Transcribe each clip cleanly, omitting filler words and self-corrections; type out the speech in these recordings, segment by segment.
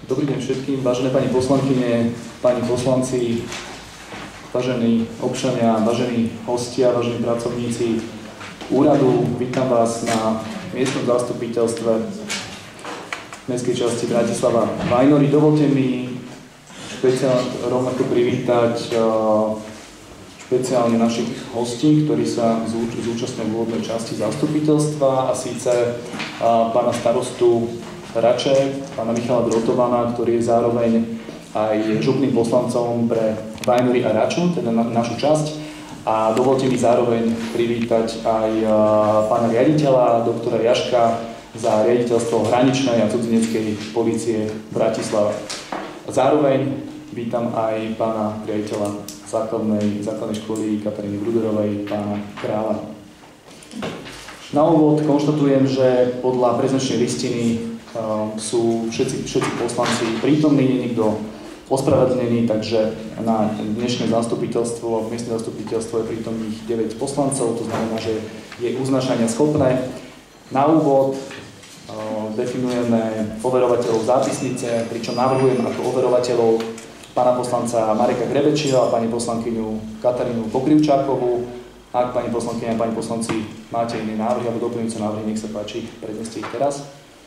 Dobrý deň všetkým, vážené pani poslankyne, páni poslanci, vážení občania, vážení hostia, vážení pracovníci úradu. Vítam vás na miestnom zastupiteľstve mestskej časti Bratislava Vajnory. Dovolte mi rovnako privítať špeciálne našich hostí, ktorí sa zúčastňujú v úvodnej časti zastupiteľstva, a síce pána starostu Rače, pána Michala Drotovana, ktorý je zároveň aj župným poslancom pre Vajnory a Raču, teda našu časť. A dovolte mi zároveň privítať aj pána riaditeľa, doktora Jaška, za riaditeľstvo hraničnej a cudzineckej polície Bratislava. Zároveň vítam aj pána riaditeľa základnej školy Kataríny Bruderovej, pána Kráľa. Na úvod konštatujem, že podľa prezenčnej listiny sú všetci poslanci prítomní, nie je nikto ospravedlnený, takže na dnešné zastupiteľstvo, miestne zastupiteľstvo je prítomných 9 poslancov, to znamená, že je uznášania schopné. Na úvod definujeme overovateľov zápisnice, pričom navrhujem ako overovateľov pána poslanca Mareka Grebečiho a pani poslankyňu Katarínu Pokrivčákovú. Ak pani poslankyňa a pani poslanci máte iné návrhy alebo doplňujúce návrhy, nech sa páči, predneste ich teraz.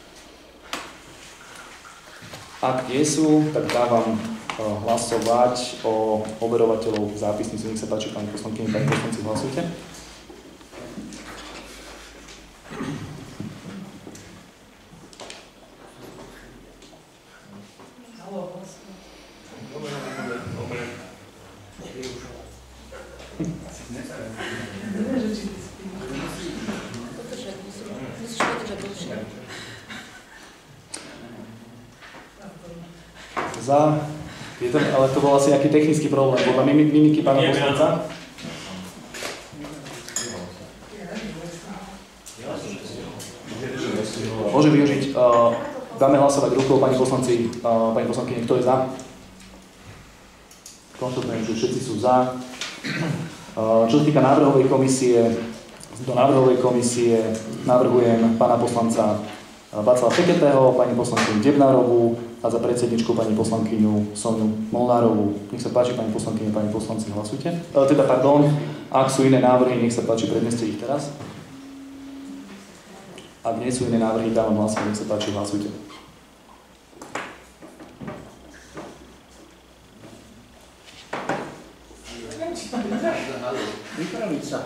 Ak nie sú, tak dávam hlasovať o overovateľov zápisnice. Nech sa páči, pani poslankyňa, pani poslanci, hlasujte. Ale to bol asi nejaký technický problém, podľa mimiky pána poslanca. Môže využiť, dáme hlasovať rukou, pani poslanci, pani poslankyne, kto je za? Konštatujem, že všetci sú za. Čo sa týka návrhovej komisie, do návrhovej komisie navrhujem pána poslanca Václava Feketého, pani poslankyňu Debnárovú a za predsedničku pani poslankyňu Soniu Molnárovú. Nech sa páči, pani poslankyne, pani poslanci, hlasujte. Ak sú iné návrhy, nech sa páči, predneste ich teraz. Ak nie sú iné návrhy, dávam hlasovať, nech sa páči, hlasujte. Vypraviť sa.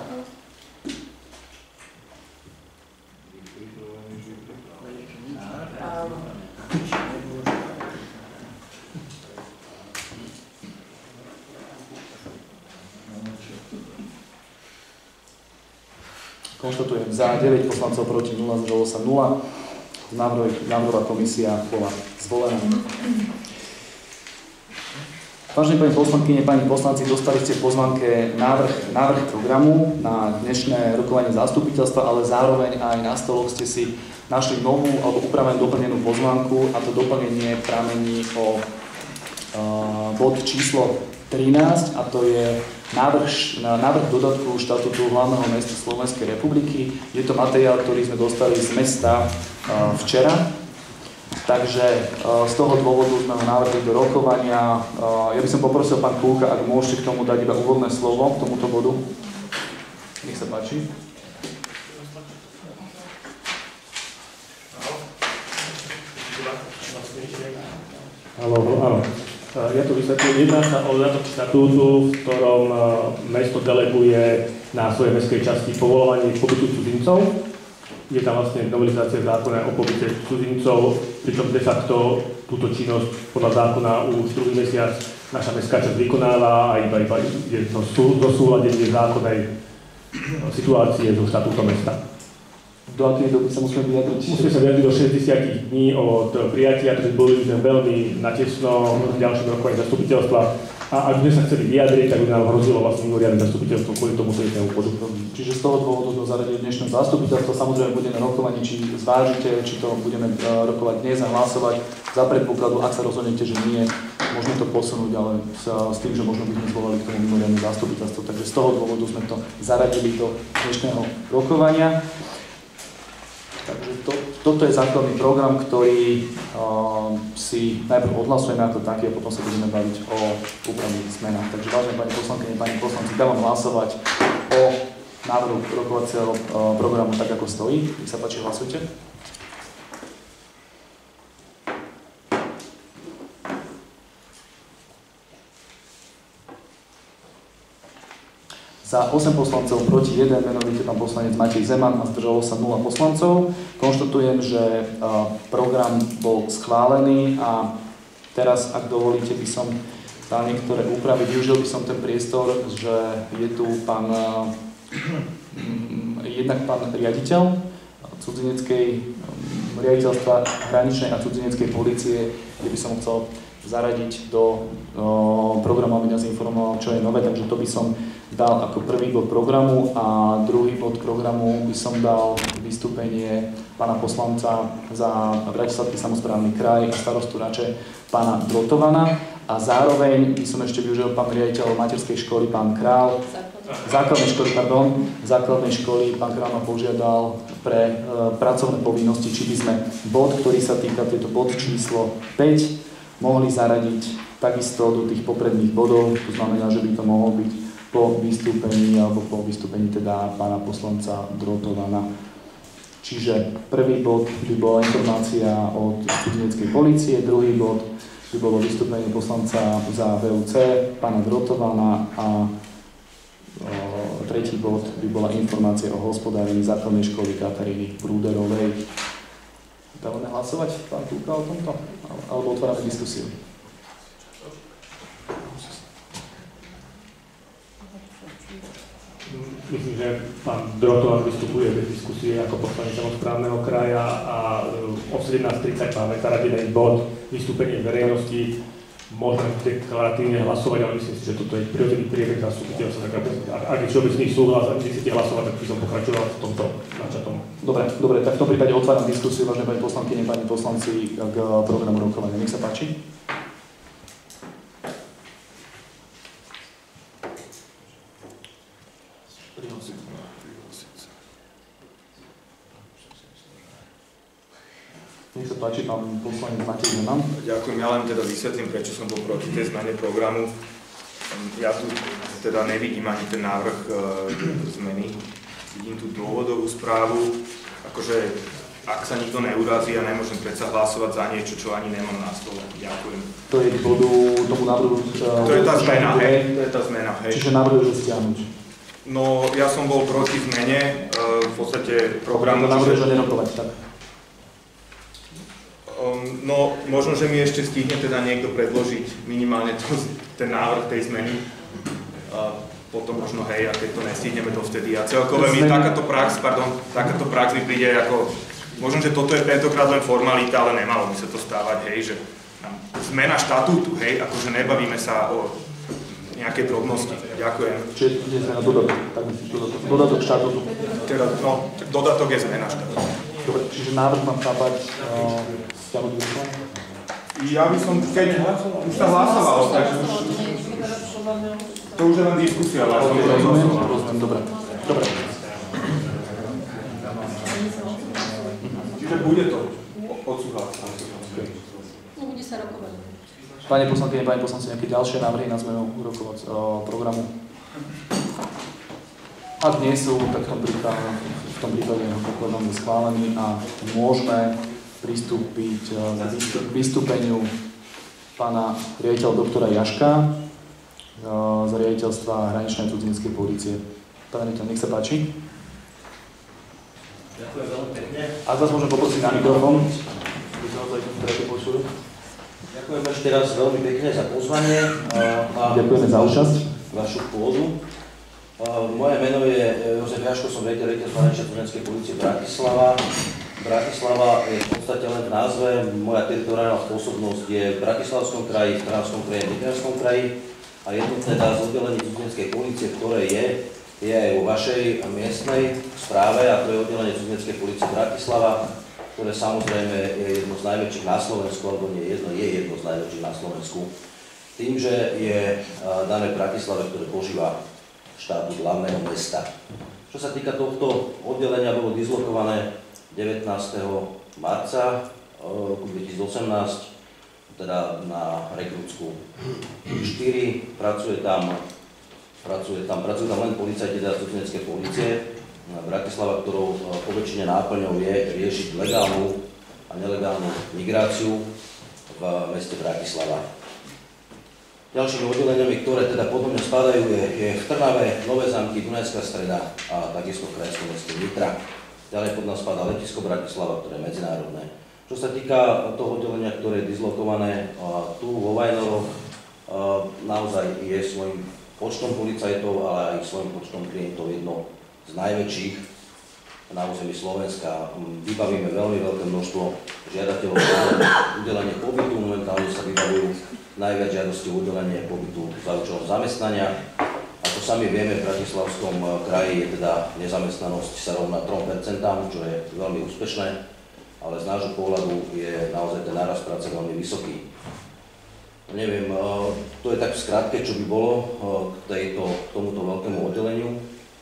Konštatujem za 9 poslancov proti 0, zdržalo sa 0. Návrhová komisia bola zvolená. Vážené pani poslankyne, pani poslanci, dostali ste v pozvánke návrh programu na dnešné rokovanie zastupiteľstva, ale zároveň aj na stoloch ste si našli novú alebo upravenú doplnenú pozvánku, a to doplnenie pramení o bod číslo 13, a to je návrh dodatku štatútu hlavného mesta Slovenskej republiky. Je to materiál, ktorý sme dostali z mesta včera. Takže z toho dôvodu sme ho navrhli do rokovania. Ja by som poprosil pán Kulka, ak môžete k tomu dať iba úvodné slovo, k tomuto bodu. Nech sa páči. Áno. Ja to vysvetlím. Jedná sa o dodatok štatútu, v ktorom mesto deleguje na svojej mestskej časti povoľovanie pobytu cudzincov. Je tam vlastne novelizácia zákona o pobyte cudzincov, pričom de facto túto činnosť podľa zákona už druhý mesiac naša mestská časť vykonáva a iba je to zosúladenie zákonnej situácie so štatútom mesta. Do akej doby sa musíme vyjadriť? Musíme sa vyjadriť do 60 dní od prijatia, takže boli sme veľmi natesno v ďalšom rokovaní zastupiteľstva. A ak sme sa chceli vyjadriť, tak by nám hrozilo vlastne mimoriadne zastupiteľstvo kvôli tomu jednému bodu. Čiže z toho dôvodu sme zaradili dnešné zastupiteľstvo. Samozrejme budeme rokovať, či zvážite, či to budeme rokovať dnes a hlasovať. Za predpokladu, ak sa rozhodnete, že nie, môžeme to posunúť, ale s tým, že možno by sme zvolali k tomu mimoriadne zastupiteľstvo. Takže z toho dôvodu sme to zaradili do dnešného rokovania. Takže toto je základný program, ktorý si najprv odhlasujeme ako taký a potom sa budeme baviť o úpravných zmenách. Takže vážené pani poslankyne, pani poslanci, dávam hlasovať o návrhu rokovacieho programu tak, ako stojí. Nech sa páči, hlasujte. Za 8 poslancov, proti 1, menovite pán poslanec Matej Zeman a zdržalo sa 0 poslancov. Konštatujem, že program bol schválený a teraz, ak dovolíte, by som dal niektoré úpravy. Využil by som ten priestor, že je tu jednak pán riaditeľ cudzineckej riaditeľstva hraničnej a cudzineckej polície, kde by som chcel zaradiť do programu, aby nás informoval, čo je nové, takže to by som dal ako prvý bod programu a druhý bod programu by som dal vystúpenie pána poslanca za Bratislavský samosprávny kraj a starostu Rače pána Drotovana a zároveň by som ešte využil pán riaditeľ materskej školy pán Král, základnej školy pán Král ma požiadal pre pracovné povinnosti, či by sme bod, ktorý sa týka tejto bod číslo 5 mohli zaradiť takisto do tých popredných bodov, to znamená, že by to mohlo byť po vystúpení alebo po vystúpení teda pána poslanca Drotovana. Čiže prvý bod by bola informácia od cudzineckej polície, druhý bod by bolo vystúpenie poslanca za VUC, pána Drotovana a tretí bod by bola informácia o hospodárení základnej školy Kataríny Prúderovej. Dávame hlasovať, pán Kúka, o tomto? Alebo otvárame diskusiu? Myslím, že pán Drotovan vystupuje bez diskusie ako poslanec samosprávneho kraja a o 17:30 máme zaradený bod vystúpenie verejnosti. Môžeme deklaratívne hlasovať, ale myslím si, že toto je prirodzený priebeh zastupiteľstva. Ak je všeobecný súhlas a nechcete hlasovať, tak by som pokračoval v tomto načatom. Dobre, tak v tom prípade otváram diskusiu, vážené pani poslankyne, pani poslanci, k programu rokovania. Nech sa páči. Nech sa páči, pán poslanec Matej Zeman. Ďakujem, ja len teda vysvetlím, prečo som bol proti tej zmene programu. Ja tu teda nevidím ani ten návrh zmeny. Vidím tu dôvodovú správu. Akože, ak sa nikto neurazí, ja nemôžem predsa hlasovať za niečo, čo ani nemám na stole. Ďakujem. To je k bodu tomu návrhu... To je tá zmena, hej. To je tá zmena, hej. Čiže navrhujete stiahnuť. No, ja som bol proti zmene, v podstate programu... Navrhujete nerokovať, tak? No, možno, že mi ešte stihne teda niekto predložiť minimálne ten návrh tej zmeny. Potom možno, hej, a keď to nestihneme dovtedy. A celkové mi takáto prax mi príde ako... Možno, že toto je tentokrát len formalita, ale nemalo by sa to stávať, hej, že zmena štatútu, hej, akože nebavíme sa o nejaké drobnosti. Ďakujem. Čiže je zmena dodatok, tak myslíš dodatok štatútu? Teda, no, dodatok je zmena štatútu. Dobre, čiže návrh mám chápať stiahnuť hlasovanie? Ja by som, keď už sa hlasovalo, takže už... To už je len diskusia, ale som rozumiem, dobre. Čiže bude to odsúhlasené. No, bude sa rokovať. Pani poslankyne, pani poslanci, nejaké ďalšie návrhy na zmenu programu? Ak nie sú, tak v tom prípade pokladom je schválený a môžeme pristúpiť k vystúpeniu pána riaditeľa doktora Jaška z riaditeľstva hraničnej cudzineckej polície. Pán riaditeľ, nech sa páči. Ďakujem veľmi pekne. Ak vás môžem poprosiť na mikrofón, aby sa naozaj to počuli. Ďakujem ešte raz veľmi pekne za pozvanie a ďakujeme za účasť. Vašu pôdu. Moje meno je Jozef Jaško, som riaditeľ riaditeľstva hraničnej cudzineckej polície Bratislava. Bratislava je v podstate len v názve. Moja teritoriálna pôsobnosť je v Bratislavskom kraji, v Trnavskom kraji a v Nitrianskom kraji. A jedno teda z oddelení cudzineckej polície, ktoré je aj vo vašej miestnej správe, a to je oddelenie cudzineckej polície Bratislava, ktoré samozrejme je jedno z najväčších na Slovensku, alebo nie jedno, je jedno z najväčších na Slovensku. Tým, že je dané v Bratislave, ktoré požíva štátu hlavného mesta. Čo sa týka tohto oddelenia, bolo dislokované 19. marca roku 2018, teda na Rekrútsku 4, pracujú tam len policajti teda cudzineckej polície. Bratislava, ktorou po väčšine náplňou je riešiť legálnu a nelegálnu migráciu v meste Bratislava. Ďalšími oddeleniami, ktoré teda podobne spadajú, je v Trnave, Nové Zámky, Dunajská Streda a takisto v krajskom meste Nitra. Ďalej pod nás spadá letisko Bratislava, ktoré je medzinárodné. Čo sa týka toho oddelenia, ktoré je dislokované tu vo Vajnoroch, naozaj je svojím počtom policajtov, ale aj svojím počtom klientov jedno z najväčších na území Slovenska. Vybavíme veľmi veľké množstvo žiadateľov o udelenie pobytu. Momentálne sa vybavujú najviac žiadosti o udelenie pobytu za účelom zamestnania. Ako sami vieme, v Bratislavskom kraji je teda nezamestnanosť sa rovná 3%, čo je veľmi úspešné, ale z nášho pohľadu je naozaj ten nárast práce veľmi vysoký. Neviem, to je tak v skratke, čo by bolo k tomuto veľkému oddeleniu.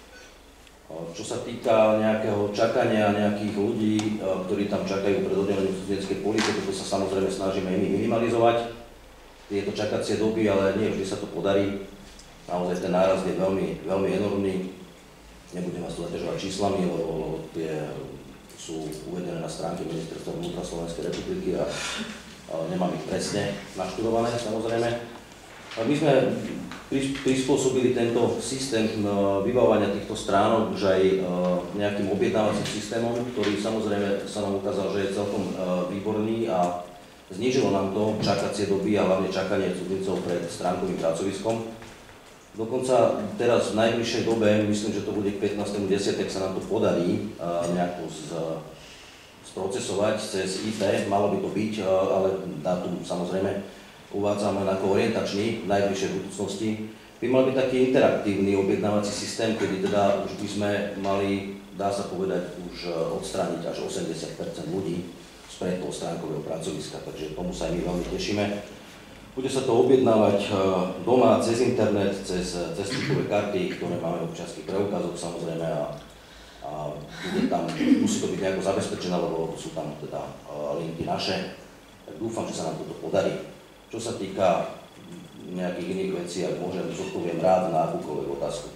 Čo sa týka nejakého čakania nejakých ľudí, ktorí tam čakajú pred oddelením cudzineckej polície, to sa samozrejme snažíme minimalizovať. Tieto čakacie doby, ale nie vždy sa to podarí. Naozaj ten nárast je veľmi, veľmi enormný. Nebudem vás tu zaťažovať číslami, lebo tie sú uvedené na stránke Ministerstva vnútra Slovenskej republiky a nemám ich presne naštudované, samozrejme. My sme prispôsobili tento systém vybavovania týchto stránok už aj nejakým objednávacím systémom, ktorý samozrejme sa nám ukázal, že je celkom výborný a znížilo nám to čakacie doby a hlavne čakanie cudzincov pred stránkovým pracoviskom. Dokonca teraz v najbližšej dobe, myslím, že to bude k 15.10., sa nám to podarí nejako sprocesovať cez IT, malo by to byť, ale dátum samozrejme uvádzame ako orientačný v najbližšej budúcnosti. By mal byť taký interaktívny objednávací systém, kedy teda už by sme mali, dá sa povedať, už odstrániť až 80% ľudí spred toho stránkového pracoviska, takže tomu sa aj my veľmi tešíme. Bude sa to objednávať doma, cez internet, cez čipové karty, ktoré máme v občianskych preukazoch samozrejme a bude tam, musí to byť nejako zabezpečené, lebo sú tam teda linky naše. Tak dúfam, že sa nám toto podarí. Čo sa týka nejakých iných vecí, ak môžem, zodpoviem rád na akúkoľvek otázku.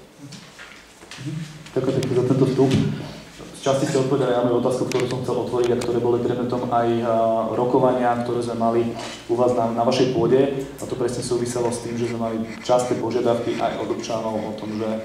Ďakujem pekne za tento vstup. Z časti ste odpovedali na moju otázku, ktorú som chcel otvoriť a ktoré boli predmetom aj rokovania, ktoré sme mali u vás na vašej pôde. A to presne súviselo s tým, že sme mali časté požiadavky aj od občanov o tom, že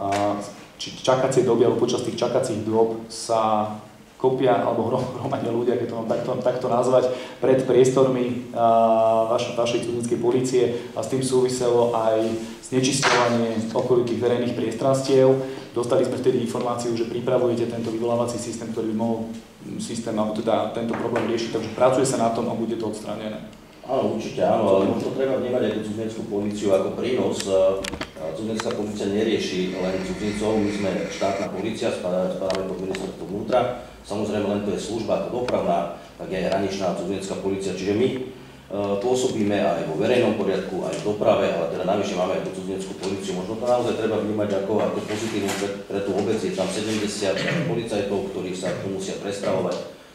čakacie doby alebo počas tých čakacích dôb sa kopia alebo hromadia ľudia, keď to mám takto nazvať, pred priestormi vašej cudzínskej polície a s tým súviselo aj znečisťovanie okolitých verejných priestranstiev. Dostali sme vtedy informáciu, že pripravujete tento vyvolávací systém, ktorý by mohol tento problém riešiť, takže pracuje sa na tom a bude to odstránené. Áno, určite áno, ale možno treba vnímať aj tú cudzineckú políciu ako prínos. Cudzinská polícia nerieši len cudzincov, my sme štátna polícia, spadáme pod Ministerstvo vnútra. Samozrejme, len to je služba ako dopravná, tak je aj hraničná cudzinská polícia, čiže my pôsobíme aj vo verejnom poriadku, aj v doprave, ale teda navyše máme aj tú cudzineckú políciu. Možno to naozaj treba vnímať ako pozitívne pre tú obec. Je tam 70 policajtov, ktorí sa tu musia prestravovať.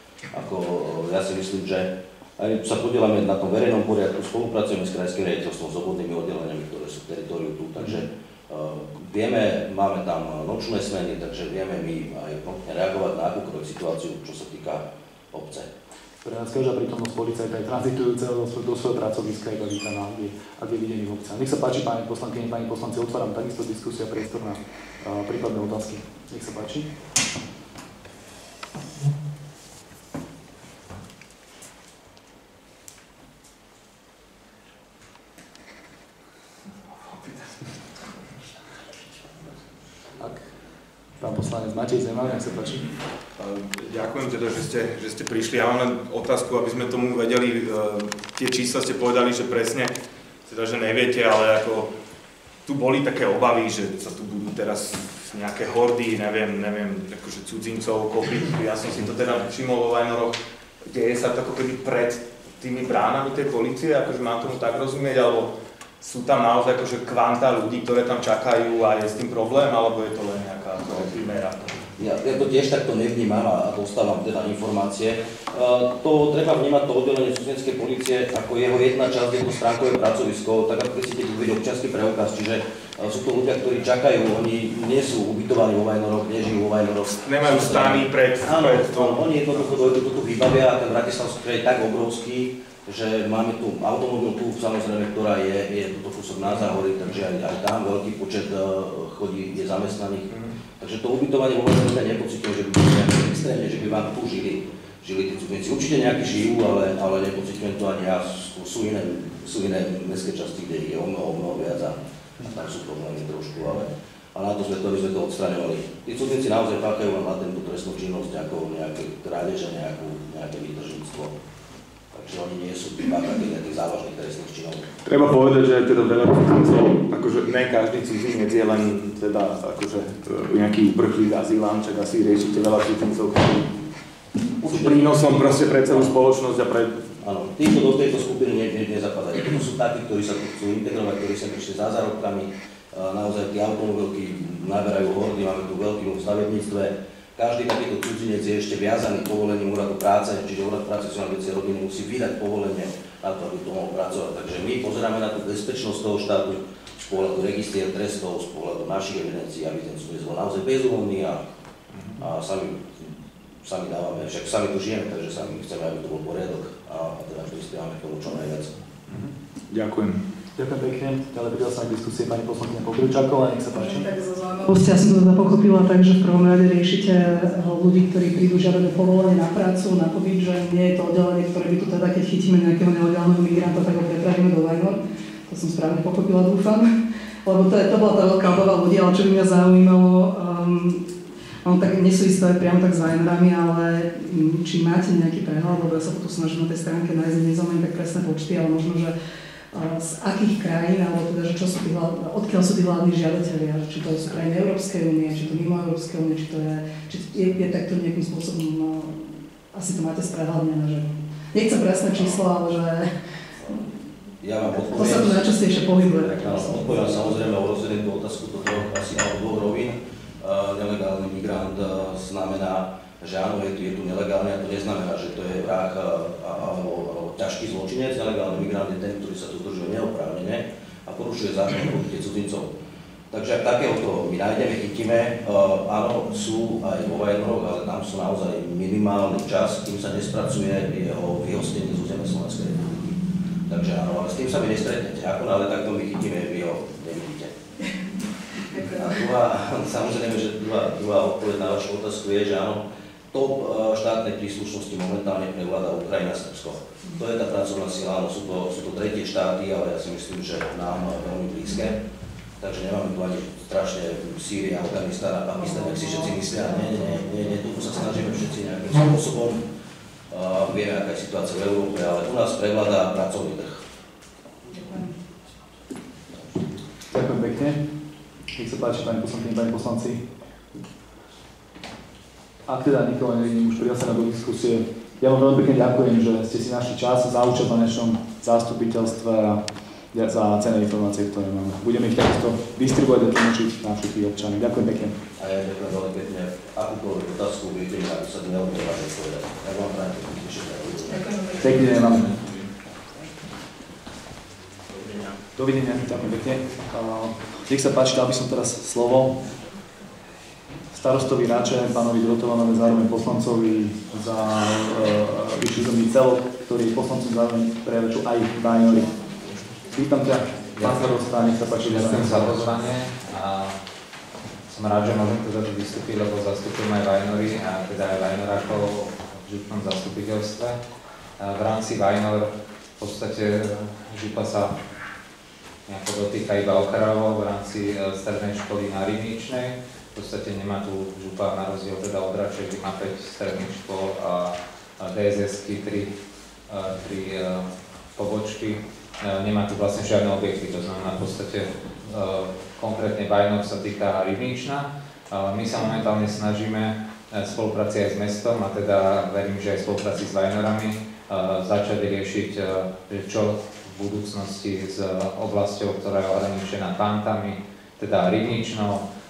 Ja si myslím, že aj sa podielame na tom verejnom poriadku, spolupracujeme s krajským riaditeľstvom, s obvodnými oddeleniami, ktoré sú v teritóriu tu, takže vieme, máme tam nočné smeny, takže vieme my aj promptne reagovať na akúkoľvek situáciu, čo sa týka obce. Pre nás každá prítomnosť policajta je tranzitujúceho do svojho pracoviska, iba vítaná, ak je videný v obce. Nech sa páči, pani poslankyne, pani poslanci, otváram takisto diskusia, priestor na prípadné otázky. Nech sa páči. Pán poslanec Matej Zeman, nech sa páči. Ďakujem teda, že ste prišli. Ja mám len otázku, aby sme tomu vedeli. Tie čísla ste povedali, že presne, teda, že neviete, ale ako tu boli také obavy, že sa tu budú teraz nejaké hordy, neviem, akože cudzincov kopiť. Ja som si to teda všimol vo Vajnoroch. Deje sa to ako keby pred tými bránami tej polície, akože mám tomu tak rozumieť, alebo sú tam naozaj akože kvanta ľudí, ktoré tam čakajú a je s tým problém, alebo je to len nejaká efimera? Ja to tiež takto nevnímam a dostávam teda informácie. To treba vnímať to oddelenie cudzineckej polície ako jeho jedna časť, je to stránkové pracovisko, tak ako keď si vidieť občiansky preukaz, čiže sú to ľudia, ktorí čakajú, oni nie sú ubytovaní vo Vajnoroch, nežijú vo Vajnoroch. Nemajú stány pred Áno, oni jednoducho dojdu tu vybavia a ten bratislavský kraj je tak obrovský, že máme tu automobil klub, samozrejme, ktorá je tuto kúsok na Záhorí, takže aj tam veľký počet chodí, je zamestnaných. Takže to ubytovanie vo Vajnoroch nepocítim, že by bolo nejaké extrémne, že by vám tu žili tí cudzinci. Určite nejakí žijú, ale nepocítim to ani ja. Sú iné mestské časti, kde je o mnoho viac a tam sú problémy trošku, ale na to sme to odstraňovali. Tí cudzinci naozaj páchajú len latentnú trestnú činnosť, ako nejaké krádeže, nejaké výtržníctvo. Takže oni nie sú páchaní nejakých závažných trestných činov. Treba povedať, že teda veľa cudzincov, akože ne každý cudzinec je len teda akože nejaký uprchlík, azylant, čak asi riešite veľa cudzincov, ktorí sú prínosom proste pre celú spoločnosť a pre... Áno, títo do tejto skupiny nezapadajú. To sú takí, ktorí sa tu chcú integrovať, ktorí sa prišli za zárobkami. Naozaj tie automobilky naberajú hordy, máme tu veľký v stavebníctve. Každý takýto cudzinec je ešte viazaný povolením úradu práce, čiže úrad práce sociálnej veci a rodiny musí vydať povolenie na to, aby to mohol pracovať. Takže my pozeráme na tú bezpečnosť toho štátu z pohľadu registrier trestov, z pohľadu našich evidencií, aby ten cudzinec bol naozaj bezúhonný a sami dávame, však sami tu žijeme, takže sami chceme, aby to bol poriadok a teda prispievame k tomu čo najviac. Ďakujem. Ďakujem pekne. Ďalej pridal sa k diskusie pani poslankyňa Pokryčáková, nech sa páči. Tak zo zaujímavosti, ja som to teda pochopila tak, že v prvom rade riešite ľudí, ktorí prídu žiadať povolenie na prácu, na pobyt, že nie je to oddelenie, ktoré by tu teda, keď chytíme nejakého nelegálneho migranta, tak ho prepravíme do Vajnor. To som správne pochopila, dúfam. Lebo to bola tá veľká obava ľudí, ale čo by mňa zaujímalo, tak nesúvisí to aj priamo tak s Vajnorami, ale či máte nejaký prehľad, lebo ja sa tu snažím na tej stránke nájsť, nezaujímavé tak presné počty, ale možno, že z akých krajín, alebo teda, že čo sú odkiaľ sú tí hlavní žiadatelia, či to sú krajiny Európskej únie, či to mimo Európskej únie, či je takto nejakým spôsobom, asi to máte sprehľadnené, že nechcem presné číslo, ale že ja vám odpoviem. To sa tu najčastejšie pohybuje. Odpoviem samozrejme o rozvedení tú otázku do asi dvoch rovín. Nelegálny migrant znamená, že áno, je tu nelegálne, a to neznamená, že to je vrah alebo ťažký zločinec. Nelegálny migrant je ten, ktorý sa tu zdržuje neoprávnene a porušuje zákon o pobyte cudzincov. Takže ak takéhoto my nájdeme, chytíme, áno, sú aj vo Vajnoroch, ale tam sú naozaj minimálny čas, kým sa nespracuje jeho vyhostenie z územia Slovenskej republiky. Takže áno, ale s tým sa vy nestretnete. Ako ale takto my chytíme, vy ho nevidíte. A samozrejme, že druhá odpoveď na vašu otázku je, že áno, top štátnej príslušnosti momentálne prevláda Ukrajina a Srbsko. To je tá pracovná sila, áno, sú to tretie štáty, ale ja si myslím, že nám veľmi blízke. Takže nemáme tu ani strašne Sýria, Afganistán a Pakistán, ak si všetci myslia. Nie, tu sa snažíme všetci nejakým spôsobom. Vieme, aká je situácia v Európe, ale u nás prevláda pracovný trh. Ďakujem pekne. Nech sa páči, pani poslankyni, pani poslanci. Ak teda nikoho nevidím už prihláseného do diskusie, ja vám veľmi pekne ďakujem, že ste si našli čas za účasť na dnešnom zastupiteľstve a za cenné informácie, ktoré máme. Budeme ich takisto distribuovať a tlmočiť na všetkých občanov. Ďakujem pekne. A ja ďakujem veľmi pekne. Akúkoľvek otázku budete mi napísať, neodpovedať odpovedať. Ja vám prajem pekne všetko. Pekný deň vám. Dovidenia, ďakujem pekne. Nech sa páči, dal by som teraz slovo starostovi Rače, pánovi Drotovanovi, zároveň poslancovi za vyšší územný celok, ktorý je poslancom zároveň pre Raču aj Vajnory. Vítam ťa, pán starosta, nech sa páči. Ďakujem za pozvanie a som rád, že môžem teda vystúpiť, lebo zastupujem aj Vajnory a teda aj Vajnorákov v župnom zastupiteľstve. V rámci Vajnor v podstate župa sa nejako dotýka iba okrajovo v rámci strednej školy na Rybničnej. V podstate nemá tu župa na rozdiel teda od Rače, kde má 5 stredných škôl a DSS-ky 3 pobočky. Nemá tu vlastne žiadne objekty, to znamená v podstate konkrétne Vajnor sa týka Rybnična. My sa momentálne snažíme v spolupráci aj s mestom a teda verím, že aj v spolupráci s Vajnorami začať riešiť, čo v budúcnosti s oblasťou, ktorá je ohraničená Pantami, teda Rybničnou,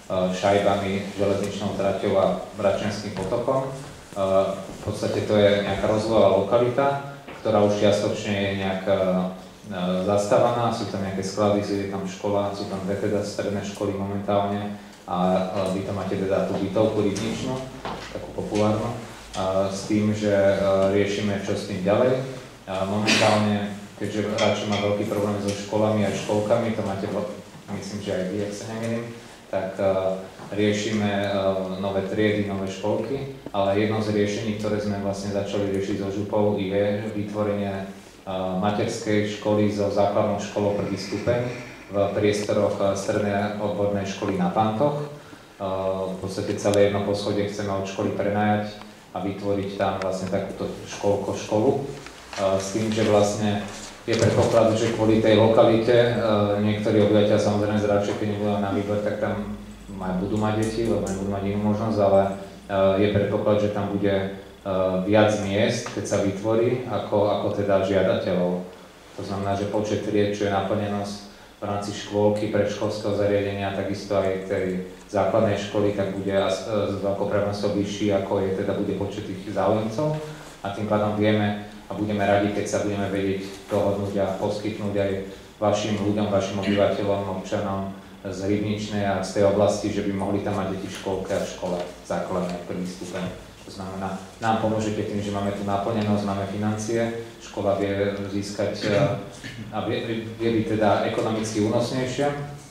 šajbami, železničnou traťou a Račianskym potokom. V podstate to je nejaká rozvojová lokalita, ktorá už čiastočne je nejak zastávaná, sú tam nejaké sklady, je tam škola, sú tam dve teda stredné školy momentálne a vy tam máte teda tú bytovku rybničnú, takú populárnu, s tým, že riešime čo s tým ďalej. Momentálne, keďže Rača má veľký problém so školami aj školkami, to máte, myslím, že aj vy, ak sa nemýlim, tak riešime nové triedy, nové školky, ale jedno z riešení, ktoré sme vlastne začali riešiť so župou, je vytvorenie materskej školy so základnou školou prvý stupeň v priestoroch strednej odbornej školy na Pantoch. V podstate celé jedno poschodie chceme od školy prenajať a vytvoriť tam vlastne takúto školu. S tým, že vlastne je predpoklad, že kvôli tej lokalite niektorí obyvateľia samozrejme z Rače, keď nebudú na výber, tak tam budú mať deti, lebo nebudú mať inú možnosť, ale je predpoklad, že tam bude viac miest, keď sa vytvorí, ako teda žiadateľov. To znamená, že počet tried, čo je naplnenosť v rámci škôlky, predškolského zariadenia, takisto aj tej základnej školy, tak bude s veľkou pravdepodobnosťou vyšší, ako je teda bude počet tých záujemcov. A tým pádom vieme a budeme radi, keď sa budeme vedieť dohodnúť a poskytnúť aj vašim ľuďom, vašim obyvateľom, občanom z Rybničnej a z tej oblasti, že by mohli tam mať deti v škôlke a v škole základnej prvý stupeň. To znamená, nám pomôžete tým, že máme tu naplnenosť, máme financie, škola vie získať a vie byť teda ekonomicky únosnejšia,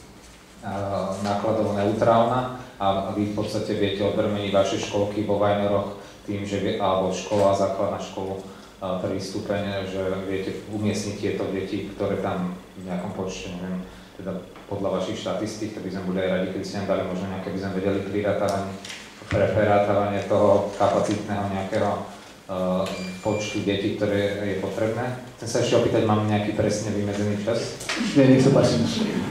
nákladovo neutrálna a vy v podstate viete odbrmeniť vaše školky vo Vajnoroch tým, že alebo škola, základná škola, prvý stupeň, že viete umiestniť tieto deti, ktoré tam v nejakom počte, neviem, teda podľa vašich štatistík, to by sme boli aj radi, keby ste nám dali možno nejaké, by sme vedeli prerátávanie toho kapacitného nejakého počtu detí, ktoré je potrebné. Chcem sa ešte opýtať, mám nejaký presne vymedzený čas? Nie, nech sa páči.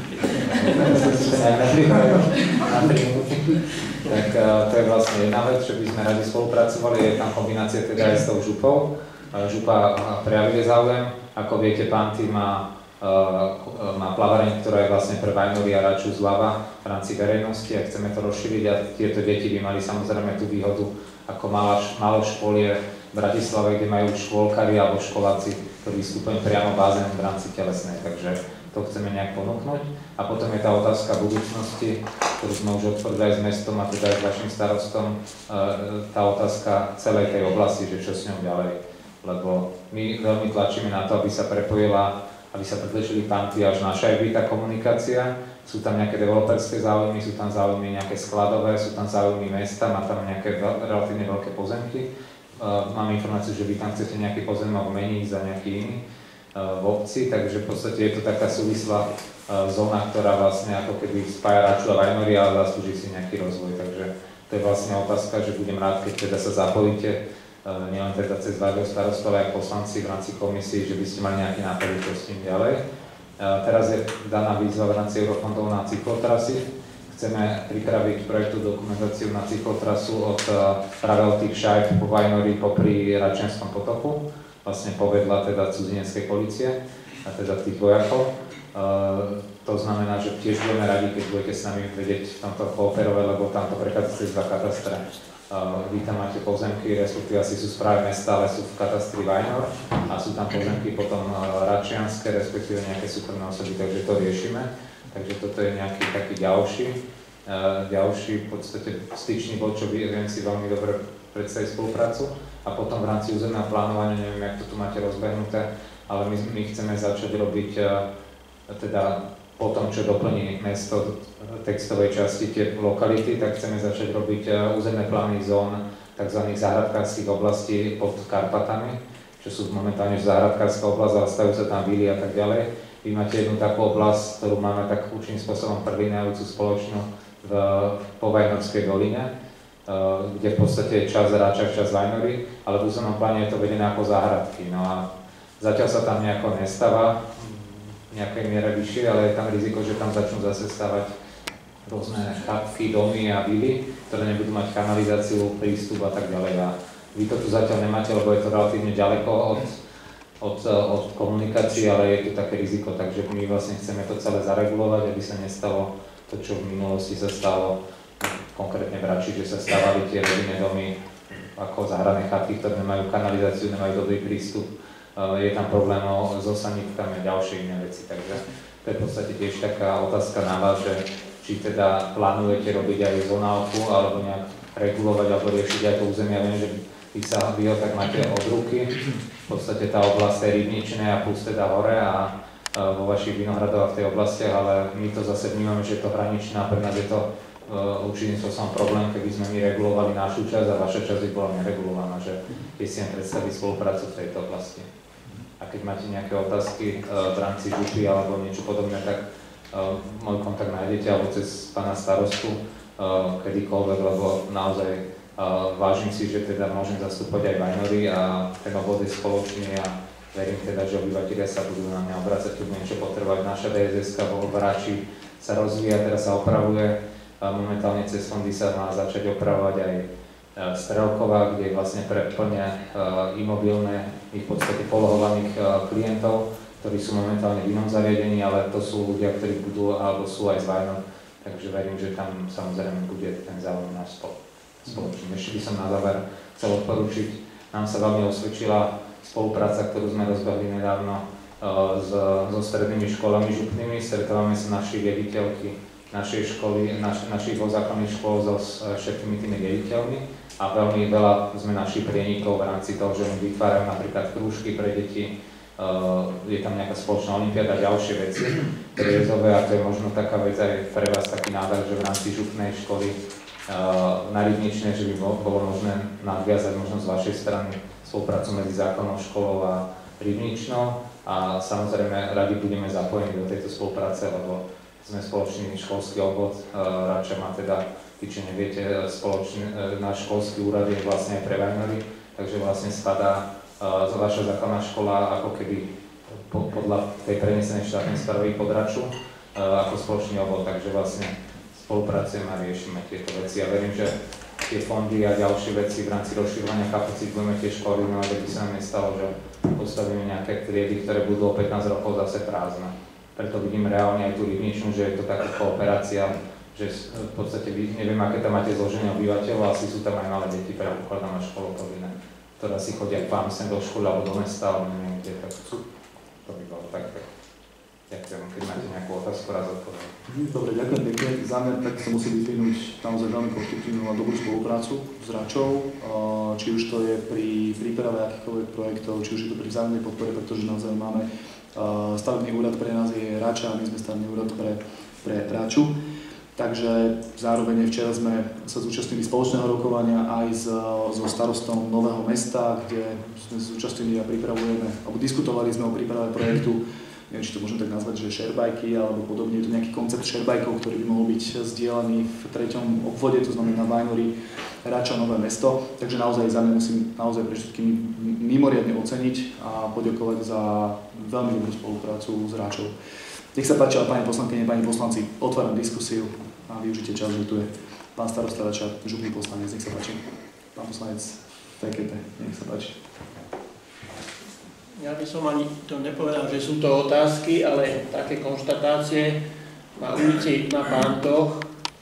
Tak to je vlastne jedna vec, že by sme radi spolupracovali, je tam kombinácia teda aj s tou župou. Župa prejavuje záujem, ako viete, Panty má plavareň, ktorá je vlastne pre Vajnory a Raču zľava v rámci verejnosti a chceme to rozšíriť a tieto deti by mali samozrejme tú výhodu ako malo školie v Bratislave, kde majú škôlkari alebo školáci, ktorí vstupujú priamo bazén v rámci telesnej, takže to chceme nejak ponúknuť. A potom je tá otázka budúcnosti, ktorú sme už otvorili aj s mestom a teda aj s vašim starostom, tá otázka celej tej oblasti, že čo s ňou ďalej. Lebo my veľmi tlačíme na to, aby sa prepojila, aby sa približili Panty až na Šajby tá komunikácia. Sú tam nejaké developerské záujmy, sú tam záujmy nejaké skladové, sú tam záujmy mesta, má tam nejaké relatívne veľké pozemky. Mám informáciu, že vy tam chcete nejaký pozemok meniť za nejaký iný v obci, takže v podstate je to taká súvislá zóna, ktorá vlastne ako keby spája Raču a Vajnory, ale zaslúži si nejaký rozvoj. Takže to je vlastne otázka, že budem rád, keď teda sa zapojíte nielen teda cez vášho starostu, ale aj poslanci v rámci komisii, že by ste mali nejaké nápady, čo s tým ďalej. Teraz je daná výzva v rámci eurofondov na cyklotrasy. Chceme pripraviť projektú dokumentáciu na cyklotrasu práve od tých Šajb po Vajnory popri Račianskom potoku, vlastne povedla teda cudzineckej polície a teda tých vojakov. To znamená, že tiež budeme radi, keď budete s nami vedieť v tomto kooperovať, lebo tamto prechádza cez dva katastre. Vy tam máte pozemky, respektíve asi sú správy mesta, ale sú v katastri Vajnor a sú tam pozemky potom račianske, respektíve nejaké súkromné osoby, takže to riešime. Takže toto je nejaký taký ďalší v podstate styčný bod, čo viem si veľmi dobre predstaviť spoluprácu. A potom v rámci územného plánovania, neviem, jak to tu máte rozbehnuté, ale my chceme začať robiť teda po tom, čo doplní mesto textovej časti tie lokality, tak chceme začať robiť územné plány zón tzv. Záhradkárskych oblastí pod Karpatami, čo sú momentálne záhradkárska oblasť, ale stavujú sa tam vily a tak ďalej. Vy máte jednu takú oblasť, ktorú máme tak určitým spôsobom prelínajúcu spoločnú v Povajnorskej doline, kde v podstate je čas Rača, čas Vajnory, ale v územnom pláne je to vedené ako záhradky. No a zatiaľ sa tam nejako nestáva v nejakej miere vyššie, ale je tam riziko, že tam začnú zase stavať rôzne chatky, domy a vily, ktoré nebudú mať kanalizáciu, prístup a tak ďalej. A vy to tu zatiaľ nemáte, lebo je to relatívne ďaleko od komunikácií, ale je tu také riziko, takže my vlastne chceme to celé zaregulovať, aby sa nestalo to, čo v minulosti sa stalo, konkrétne v Rači, že sa stávali tie rodinné domy ako záhradné chatky, ktoré nemajú kanalizáciu, nemajú dobrý prístup. Je tam problém so sanitami a ďalšie iné veci, takže to je v podstate tiež taká otázka na vás, že či teda plánujete robiť aj zonálku alebo nejak regulovať alebo riešiť aj to územie. Ja viem, že vy ho tak máte od ruky, v podstate tá oblasť je rybničná a plus teda hore a vo vašich vinohradoch v tej oblasti, ale my to zase vnímame, že je to hraničná, pre nás je to určitým spôsobom problém, keby sme my regulovali našu časť a vaša časť by bola neregulovaná, že keď si jen predstaviť spoluprácu v tejto oblasti. A keď máte nejaké otázky v rámci župy alebo niečo podobné, tak môj kontakt nájdete alebo cez pána starostu kedykoľvek, lebo naozaj vážim si, že teda môžem zastúpať aj Vajnory a ten obvod je spoločný a verím teda, že obyvatelia sa budú na mňa obracať, keď niečo potrebovať. Naša DSS-ka vo Rači sa rozvíja, teraz sa opravuje. Momentálne cez fondy sa má začať opravovať aj Strelková, kde je vlastne pre plne imobilné, v podstate polohovaných klientov, ktorí sú momentálne v inom zariadení, ale to sú ľudia, ktorí budú alebo sú aj z Vajnor. Takže verím, že tam samozrejme bude ten záujem náš spoločný. Ešte by som na záver chcel odporučiť. Nám sa veľmi osvedčila spolupráca, ktorú sme rozbehli nedávno so strednými školami župnými. Stretávame sa naši riaditeľky našej školy, našich základných škôl so všetkými tými riaditeľmi a veľmi veľa sme našli prienikov v rámci toho, že my vytvárajú napríklad krúžky pre deti, je tam nejaká spoločná olympiáda a ďalšie veci priezové a to je možno taká vec aj pre vás taký návrh, že v rámci župnej školy na Rybničnej, že by bolo možné nadviazať možno z vašej strany spoluprácu medzi základnou školou a Rybničnou a samozrejme radi budeme zapojení do tejto spolupráce, lebo sme spoločný školský obvod, Rača má teda, tí, čo neviete, náš školský úrad je vlastne aj pre Vajnory, takže vlastne spadá vaša základná škola ako keby podľa tej prenesenej štátnej správy pod Raču ako spoločný obvod, takže vlastne spolupracujeme a riešime tieto veci. Ja verím, že tie fondy a ďalšie veci v rámci rozširovania kapacít budeme tiež koordinovať, aby sa nám nestalo, že postavíme nejaké triedy, ktoré budú o 15 rokov zase prázdne. Preto vidím reálne aj tú Rybničnú, že je to taká kooperácia, že v podstate neviem, aké tam máte zloženie obyvateľov, asi sú tam aj malé deti, predpokladám na školu povinné, ktoré si chodia k vám sem do školy alebo do mesta, alebo neviem kde, tak to by bolo tak. Ďakujem, keď máte nejakú otázku, raz odpoviem. Dobre, ďakujem pekne. Zámer tak sa musí vyvinúť naozaj veľmi konštruktívnu a dobrú spoluprácu s Račou, či už to je pri príprave akýchkoľvek projektov, či už je to pri vzájomnej podpore, pretože naozaj máme stavebný úrad pre nás je Rača a my sme stavebný úrad pre Raču. Takže zároveň včera sme sa zúčastnili spoločného rokovania aj so starostom Nového Mesta, kde sme sa zúčastnili a pripravujeme, alebo diskutovali sme o príprave projektu, neviem, či to môžem tak nazvať, že sharebajky alebo podobne, je to nejaký koncept sharebajkov, ktorý by mohol byť zdieľaný v 3. obvode, to znamená Vajnory, Rača, Nové Mesto. Takže naozaj za mňa musím naozaj pre všetkými mimoriadne oceniť a poďakovať za veľmi dobrú spoluprácu s Račou. Nech sa páči, ale pani poslankyne, pani poslanci, otváram diskusiu a využite čas, že tu je pán starosta Rača, župný poslanec, nech sa páči. Pán poslanec Fekete, nech sa páči. Ja by som ani to nepovedal, že sú to otázky, ale také konštatácie. Na ulici na Pántoch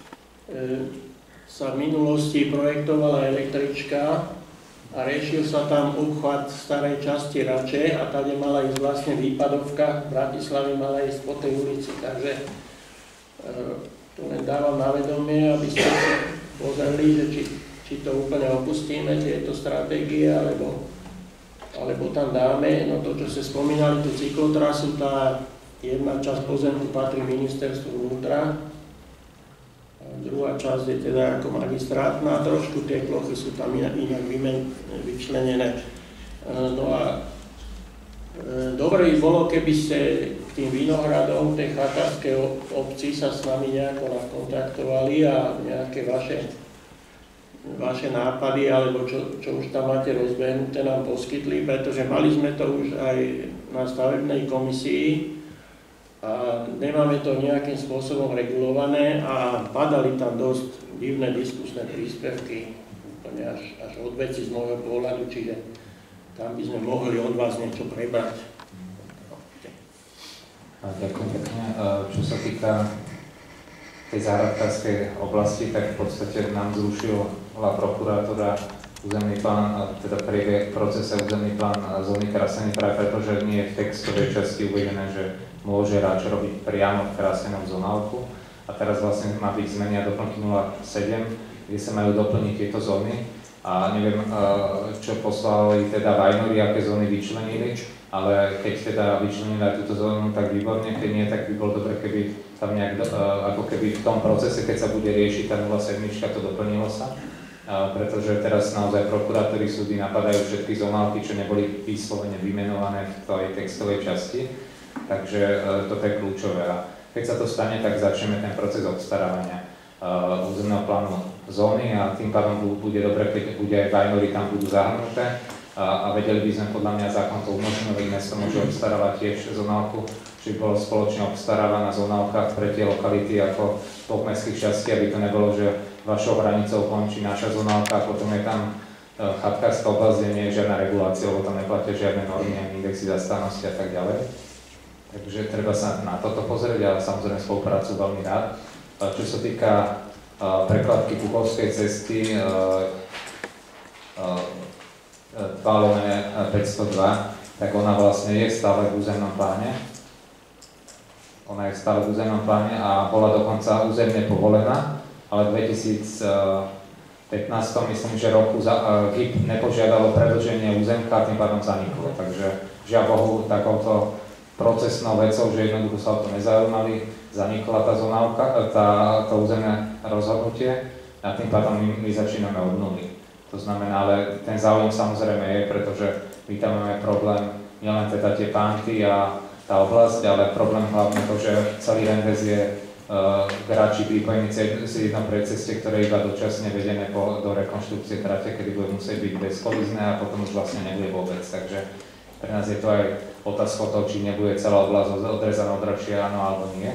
sa v minulosti projektovala električka a riešil sa tam obchvat starej časti Rače a tady mala ísť vlastne výpadovka, v Bratislave mala ísť po tej ulici, takže to len dávam na vedomie, aby ste si pozreli, že či to úplne opustíme, tieto stratégie, alebo tam dáme, no to, čo ste spomínali, tú cyklotrasu, tá jedna časť pozemku patrí ministerstvu vnútra, druhá časť je teda ako magistrátna, trošku tie plochy sú tam inak vyčlenené. No a dobre by bolo, keby ste k tým vinohradom tej chatárskej obci sa s nami nejako nakontaktovali a nejaké vaše nápady, alebo čo už tam máte rozbehnuté, nám poskytli, pretože mali sme to už aj na stavebnej komisii, a nemáme to nejakým spôsobom regulované a padali tam dosť divné diskusné príspevky, úplne až od veci z môjho pohľadu, čiže tam by sme mohli od vás niečo prebrať. Ďakujem pekne. Čo sa týka tej záhradkárskej oblasti, tak v podstate nám zrušila prokurátora územný plán, teda priebeh procese územný plán zóny Krasený práve preto, že nie je v textovej časti uvedené, že môže Ráč robiť priamo v Krasenom zonálku. A teraz vlastne má byť zmeny a doplnky 07, kde sa majú doplniť tieto zóny. A neviem, čo poslali teda Vajnori, aké zóny vyčlenili, ale keď teda vyčlenili aj túto zónu, tak výborne, keď nie, tak by bolo dobre, keby tam nejak, ako keby v tom procese, keď sa bude riešiť tá 07, to doplnilo sa. Pretože teraz naozaj prokurátori súdy napadajú všetky zonálky, čo neboli vyslovene vymenované v tej textovej časti. Takže toto je kľúčové. A keď sa to stane, tak začneme ten proces obstarávania územného plánu zóny a tým pádom bude dobre, keď bude aj Vajnory tam budú zahrnuté. A vedeli by sme podľa mňa zákon to umožňovať, mesto môže obstarávať tiež zonálku, či bolo spoločne obstarávaná zonálka pre tie lokality ako v mestských častí, aby to nebolo, že vašou hranicou končí naša zonálka a potom je tam chatkárska oblasť, kde nie je žiadna regulácia, lebo tam neplatia žiadne normy, indexy zastavnosti a tak ďalej. Takže treba sa na toto pozrieť, ale samozrejme spoluprácu veľmi rád. Čo sa týka prekladky Puchovskej cesty 2/502, tak ona vlastne je stále v územnom pláne. Ona je stále v územnom pláne a bola dokonca územne povolená, ale v 2015, myslím, že roku GIP nepožiadalo predĺženie územka a tým pádom zaniklo. Takže žiaľ Bohu takouto procesnou vecou, že jednoducho sa o to nezaujímali, zanikla tá zonálka, to územné rozhodnutie a tým pádom my začíname od nuly. To znamená, ale ten záujem samozrejme je, pretože my tam máme problém nielen teda tie pánty a tá oblasť, ale problém hlavne to, že celý Rendes je Grači pripojený z jednej ceste, ktoré je iba dočasne vedené do rekonštrukcie trate, kedy bude musieť byť bezkolizné a potom už vlastne nebude vôbec. Takže pre nás je to aj otázka toho, či nebude celá oblasť odrezaná od Račia, áno alebo nie.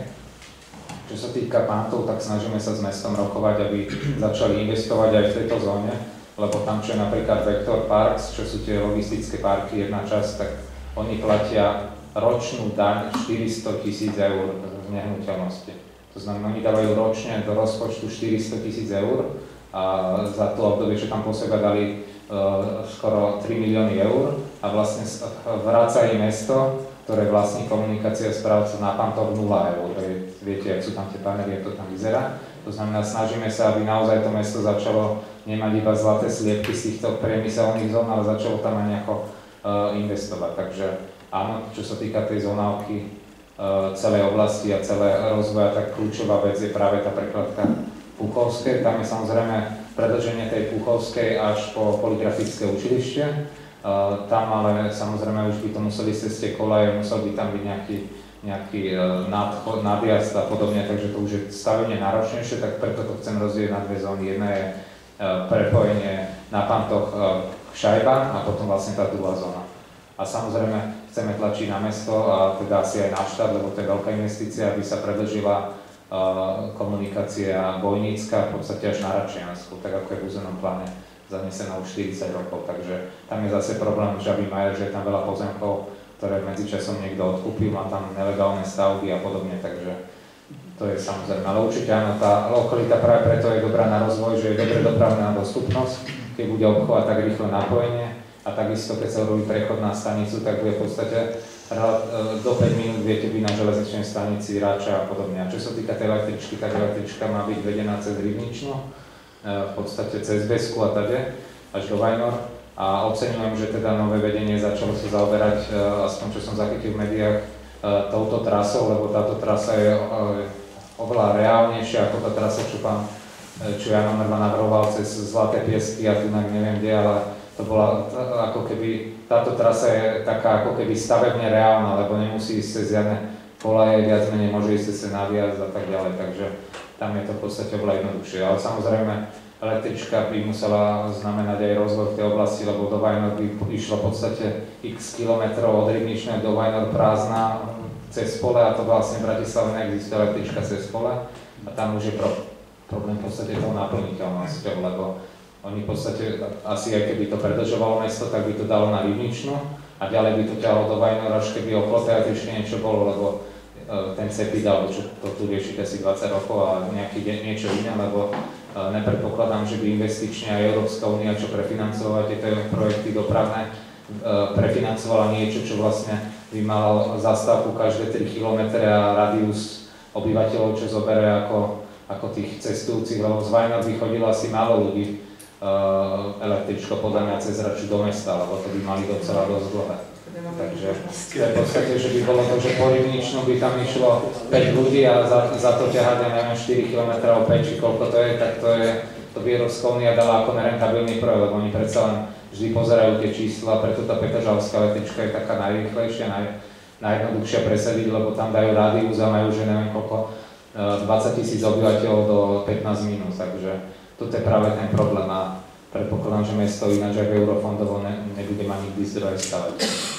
Čo sa týka pántov, tak snažíme sa s mestom rokovať, aby začali investovať aj v tejto zóne, lebo tam, čo je napríklad Vector Parks, čo sú tie logistické parky, jedna časť, tak oni platia ročnú daň 400 000 eur z nehnuteľnosti. To znamená, oni dávajú ročne do rozpočtu 400 000 eur a za to obdobie, čo tam po seba dali skoro 3 milióny eur a vlastne vracajú mesto, ktoré vlastní komunikácia správcov na pantoch 0 eur. Viete, ak sú tam tie panely, ako to tam vyzerá. To znamená, snažíme sa, aby naozaj to mesto začalo nemať iba zlaté sliepky z týchto priemyselných zón, ale začalo tam aj nejako investovať. Takže áno, čo sa týka tej zonálky celej oblasti a celé rozvoja, tak kľúčová vec je práve tá prekladka Puchovskej. Tam je samozrejme predĺženie tej Puchovskej až po polygrafické učilište. Tam ale samozrejme už by to museli cez tie kolaje, musel by tam byť nejaký nadjazd a podobne, takže to už je stavebne náročnejšie, tak preto to chcem rozdieť na dve zóny. Jedna je prepojenie na pantoch k šajbám a potom vlastne tá druhá zóna. A samozrejme chceme tlačiť na mesto a teda asi aj na štát, lebo to je veľká investícia, aby sa predĺžila komunikácia bojnícka v podstate až na Račiansku, tak ako je v územnom pláne zanesená už 40 rokov, takže tam je zase problém, že aby majer, že je tam veľa pozemkov, ktoré medzičasom niekto odkúpil, má tam nelegálne stavby a podobne, takže to je samozrejme, ale určite áno, tá lokalita práve preto je dobrá na rozvoj, že je dobre dopravná dostupnosť, keď bude obchovať tak rýchle napojenie a takisto keď sa robí prechod na stanicu, tak bude v podstate do 5 minút viete byť na železničnej stanici Ráča a podobne. A čo sa týka tej električky, tak električka má byť vedená cez Rybnično, v podstate cez Besku a tade, až do Vajnor. A oceňujem, že teda nové vedenie začalo sa zaoberať, aspoň čo som zachytil v médiách, touto trasou, lebo táto trasa je oveľa reálnejšia ako tá trasa, čo Jano Mrva navrhoval cez Zlaté Piesky a tu neviem kde, ale to bola ako keby, táto trasa je taká ako keby stavebne reálna, lebo nemusí ísť cez žiadne kolaje, viac menej môže ísť cez náviaz a tak ďalej, takže tam je to v podstate oveľa jednoduchšie. Ale samozrejme, električka by musela znamenať aj rozvoj v tej oblasti, lebo do Vajnor by išlo v podstate x kilometrov od Rybničnej do Vajnor prázdna cez pole a to vlastne v Bratislave neexistuje električka cez pole a tam už je problém v podstate tou naplniteľnosťou, lebo oni v podstate, asi aj keby to predĺžovalo mesto, tak by to dalo na Rybničnú a ďalej by to ťahalo do Vajnor, až keby okolo tej električky niečo bolo, lebo ten CEPID, alebo čo to tu riešite asi 20 rokov a niečo iné, lebo nepredpokladám, že by investične aj Európska únia, čo prefinancovala tieto projekty dopravné, prefinancovala niečo, čo vlastne by malo zastávku každé 3 km a radius obyvateľov, čo zoberie ako tých cestujúcich, lebo z Vajnor by chodilo asi málo ľudí električko podľa mňa cez Raču do mesta, lebo to by mali docela dosť dlhé. Takže v podstate, že by bolo to, že po Rybničnom by tam išlo 5 ľudí a za to ťahať, ja neviem, 4 km 5 či koľko to je, tak to by Európska únia dala ako nerentabilný projekt, lebo oni predsa len vždy pozerajú tie čísla, preto tá petržalská električka je taká najrýchlejšia, najjednoduchšia presadiť, lebo tam dajú rádius a majú, že neviem koľko, 20 000 obyvateľov do 15 minút, takže toto je práve ten problém a predpokladám, že mesto ináč aj eurofondovo nebude mať nikdy zdroje stavať.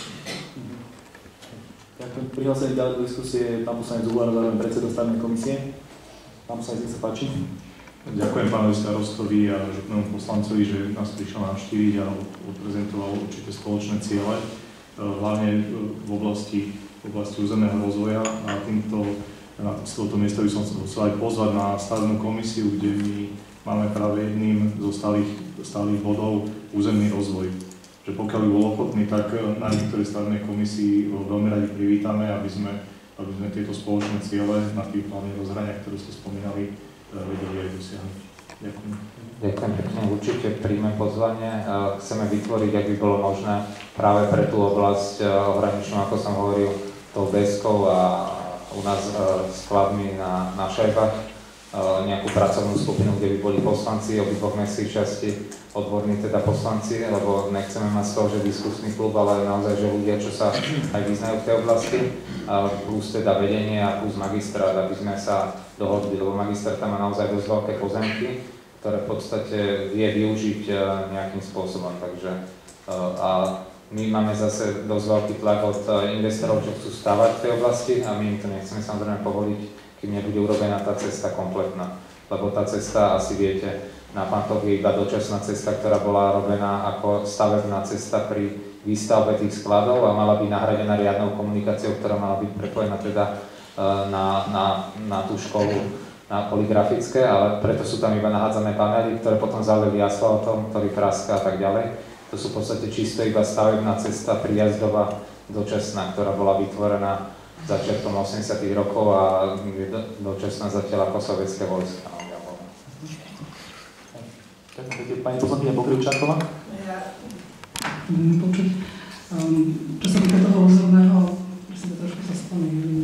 Ďakujem. Prihlásený ďalej do diskusie pán poslanec Uhlar, zároveň predseda stavebnej komisie. Pán poslanec, nech sa páči. Ďakujem pánovi starostovi a župnému poslancovi, že nás prišiel navštíviť a odprezentoval určite spoločné ciele, hlavne v oblasti územného rozvoja. A z tohto miesta by som chcel aj pozvať na stavebnú komisiu, kde my máme práve jedným zo stálych bodov územný rozvoj. Že pokiaľ by bol ochotný, tak na niektorej stavebnej komisii ho veľmi radi privítame, aby sme tieto spoločné ciele na tých hlavných rozhraniach, ktoré ste spomínali, vedeli aj dosiahnuť. Ďakujem. Ďakujem pekne, určite príjmem pozvanie. Chceme vytvoriť, ak by bolo možné, práve pre tú oblasť ohraničnú, ako som hovoril, tou deskou a u nás skladmi na šajbách, nejakú pracovnú skupinu, kde by boli poslanci obidvoch mestských častí, odborní teda poslanci, lebo nechceme mať z toho, že diskusný klub, ale naozaj, že ľudia, čo sa aj vyznajú v tej oblasti, plus teda vedenie a plus magistrát, aby sme sa dohodli, lebo magistrát tam má naozaj dosť veľké pozemky, ktoré v podstate vie využiť nejakým spôsobom, takže a my máme zase dosť veľký tlak od investorov, čo chcú stavať v tej oblasti a my im to nechceme samozrejme povoliť, kým nebude urobená tá cesta kompletná. Lebo tá cesta, asi viete, na Pantoch je iba dočasná cesta, ktorá bola robená ako stavebná cesta pri výstavbe tých skladov a mala byť nahradená riadnou komunikáciou, ktorá mala byť prepojená teda na tú školu, na poligrafické, ale preto sú tam iba nahádzané panely, ktoré potom zalili asfaltom, ktorý praská a tak ďalej. To sú v podstate čisto iba stavebná cesta prijazdová dočasná, ktorá bola vytvorená začiatkom 80. rokov a je dočasná zatiaľ ako sovietské vojska. Pani poslankyňa Pokrivčáková. Čo sa týka toho územného, trošku sa spomínam,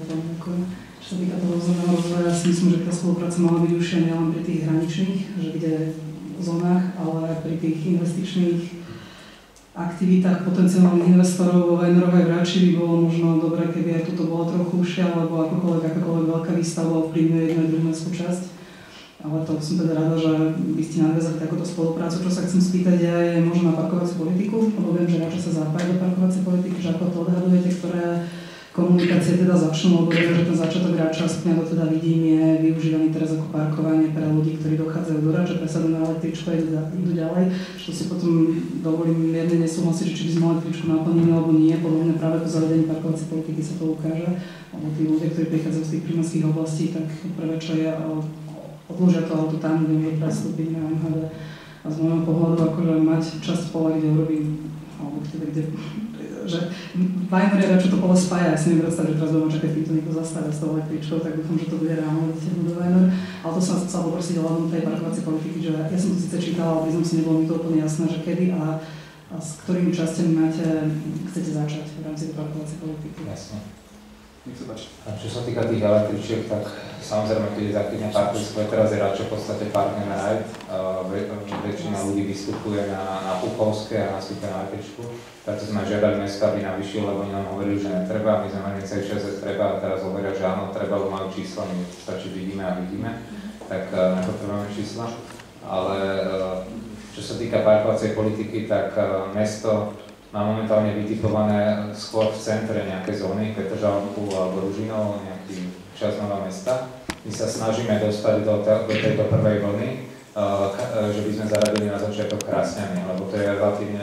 čo sa týka toho územného rozvoja, si myslím, že tá spolupráca mala byť užšia nielen pri tých hraničných, že kde v zónach, ale aj pri tých investičných aktivitách potenciálnych investorov vo Vajnorovej Vrači by bolo možno dobré, keby aj toto bola trochu užšia, alebo akokoľvek veľká výstavba ovplyvňuje jednu aj druhú mestskú časť. Ale to som teda rada, že by ste nadviazali takúto spoluprácu. Čo sa chcem spýtať je možno na parkovaciu politiku, lebo viem, že Rača sa zapája do parkovacej politiky, že ako to odhadujete, ktoré komunikácie teda začnú, lebo viem, že ten začiatok Rača, aspoň ja to teda vidím, je využívaný teraz ako parkovanie pre ľudí, ktorí dochádzajú do Rače, presadujú na električku a idú ďalej. Čo si potom dovolím mierne nesúhlasiť, že či by sme električku naplnili alebo nie. Podľa mňa práve po zavedení parkovacej politiky sa to ukáže. Lebo tí ľudia, ktorí prichádzajú z tých prímorských oblastí, tak prvé čo je odložia to auto tam, kde môžu prestúpiť na MHD. A z môjho pohľadu akože mať časť pola, kde urobím, alebo že Vajnor je Raču to pole spája, ja si neviem predstaviť, že teraz budeme čakať, kým to niekto zastavia s tou električkou, tak dúfam, že to bude reálne dotiahnuť do Vajnor. Ale to som chcela poprosiť ohľadom tej parkovacej politiky, že ja som to síce čítala, ale priznám si, nebolo mi to úplne jasné, že kedy a s ktorými častiami chcete začať v rámci tej parkovacej politiky. Jasne. Nech sa páči. A čo sa týka tých električiek, tak samozrejme, keď je zakývne parkovisko, teraz je radšej v podstate park and ride. Väčšina ľudí vystupuje na Puchovské a nastúpia na električku. Preto sme žiadali mesta, aby navýšil, lebo oni nám hovorili, že netreba. My sme mali celý čas, že treba a teraz hovoria, že áno, treba, lebo majú čísla, my stačí vidíme a vidíme. Tak nepotrebujeme čísla. Ale čo sa týka parkovacej politiky, tak mesto má momentálne vytipované skôr v centre nejaké zóny, Petržalku alebo Ružinov, nejaký časť Nová Mesta. My sa snažíme dostať do tejto prvej vlny, že by sme zaradili na začiatok Krásňany, lebo to je relatívne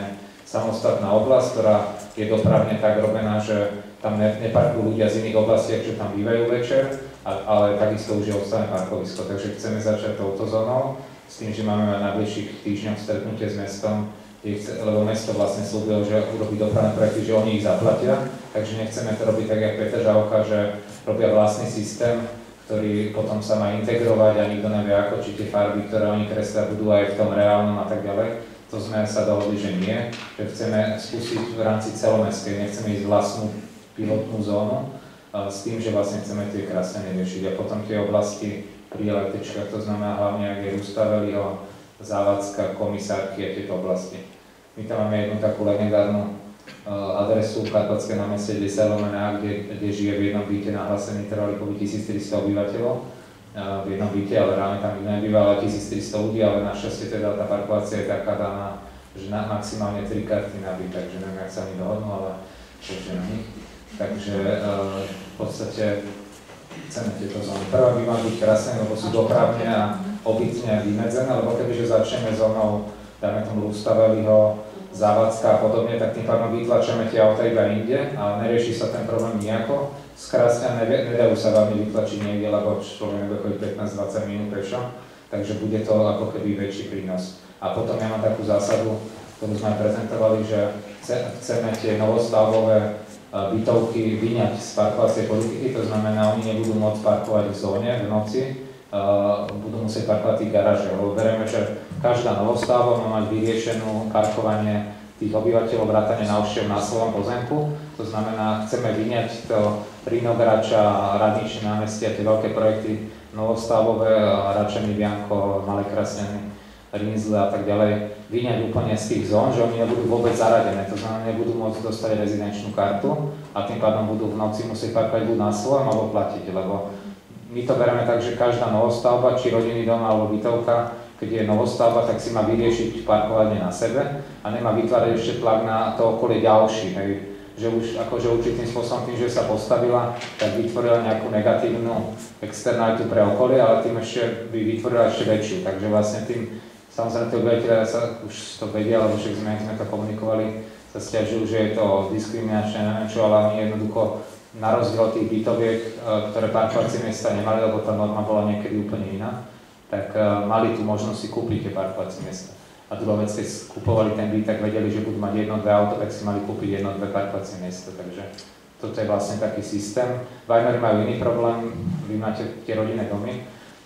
samostatná oblasť, ktorá je dopravne tak robená, že tam neparkujú ľudia z iných oblastí, že tam bývajú večer, ale takisto už je odstavené parkovisko. Takže chceme začať touto zónou, s tým, že máme na najbližších týždňoch stretnutie s mestom, lebo mesto vlastne slúbilo, že urobí dopravné projekty, že oni ich zaplatia, takže nechceme to robiť tak, jak Petržalka, že robia vlastný systém, ktorý potom sa má integrovať a nikto nevie ako, či tie farby, ktoré oni kreslia, budú aj v tom reálnom a tak ďalej. To sme sa dohodli, že nie, že chceme spustiť v rámci celomestskej, nechceme ísť vlastnú pilotnú zónu, s tým, že vlastne chceme tie krásne riešiť a potom tie oblasti pri električkách, to znamená hlavne, ak je Rustaveliho, Závadská, Komisárky a tieto oblasti. My tam máme jednu takú legendárnu adresu v Karpatské námestie 10/A, kde žije v jednom byte nahlásený trvalý pobyt 1300 obyvateľov. V jednom byte, ale reálne tam nebýva, ale 1300 ľudí, ale našťastie teda tá parkovacia je taká daná, že maximálne 3 karty na byt, takže neviem, jak sa mi dohodnú, ale takže na nich. Takže v podstate chceme tieto zóny. Prvá by mala byť krásne, lebo sú dopravne a obytne vymedzené, lebo kebyže začneme zónou, dáme tomu Rustaveliho, Závadská a podobne, tak tým pádom vytlačíme tie auta iba inde a nerieši sa ten problém nejako. Z Krásňa nedajú sa veľmi vytlačiť niekde, lebo človek nebude chodiť 15-20 minút pešo, takže bude to ako keby väčší prínos. A potom ja mám takú zásadu, ktorú sme prezentovali, že chceme tie novostavbové bytovky vyňať z parkovacej politiky, to znamená, oni nebudú môcť parkovať v zóne v noci, budú musieť parkovať v tých garážiach, lebo bereme, že každá novostavba má mať vyriešenú parkovanie tých obyvateľov vrátane návštev na svojom pozemku, to znamená, chceme vyňať to Rinograča, Radničné námestie, tie veľké projekty novostavbové, Račany, Bianko, Malé Krasňany, Rinzle a tak ďalej, vyňať úplne z tých zón, že oni nebudú vôbec zaradené, to znamená, nebudú môcť dostať rezidenčnú kartu a tým pádom budú v noci musieť parkovať buď na svojom alebo platiť, lebo my to bereme tak, že každá novostavba, či rodinný dom alebo bytovka, keď je novostavba, tak si má vyriešiť parkovanie na sebe a nemá vytvárať ešte tlak na to okolie ďalší, hej. Že už akože určitým spôsobom tým, že sa postavila, tak vytvorila nejakú negatívnu externalitu pre okolie, ale tým ešte by vytvorila ešte väčšiu, takže vlastne tým, samozrejme tí obyvateľia sa už to vedia, lebo však sme to komunikovali, sa sťažujú, že je to diskriminačné, neviem čo, ale oni jednoducho na rozdiel tých bytoviek, ktoré parkovacie miesta nemali, lebo tá norma bola niekedy úplne iná, tak mali tú možnosť si kúpiť tie parkovacie miesta. A druhá vec, keď kupovali ten byt, tak vedeli, že budú mať 1-2 auto, tak si mali kúpiť 1-2 parkovacie miesta. Takže toto je vlastne taký systém. Vajnori majú iný problém, vy máte tie rodinné domy,